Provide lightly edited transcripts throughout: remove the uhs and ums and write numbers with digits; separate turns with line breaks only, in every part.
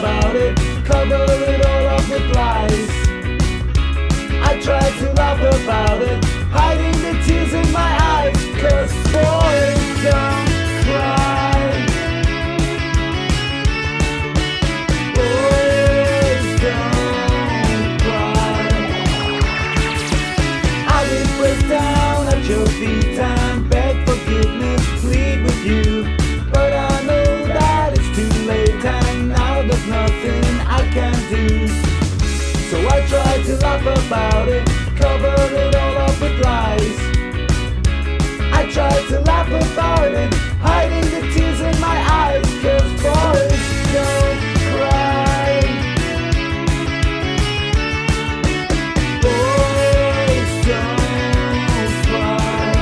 about it, cover it all up with lies. I tried to laugh about it, hiding the tears in my eyes, 'cause boys don't cry. Boys don't cry. I will break down at your feet and beg forgiveness, plead with you, but I know that it's too late and now there's nothing I can do. So I try to laugh about it, cover it all up with lies. I try to laugh about it, hiding the tears in my eyes, 'cause boys don't cry. Boys don't cry.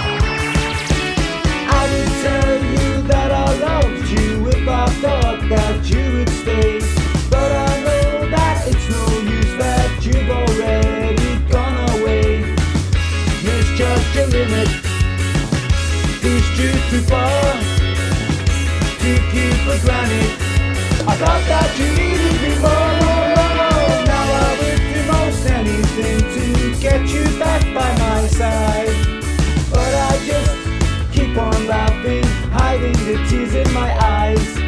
I would tell you that I loved you if I thought that you would stay, but I know that it's no use, that you've already gone away. Misjudged your limit, pushed you too far, took you for granted. I thought that you needed me more. Now I would do most anything to get you back by my side, but I just keep on laughing, hiding the tears in my eyes.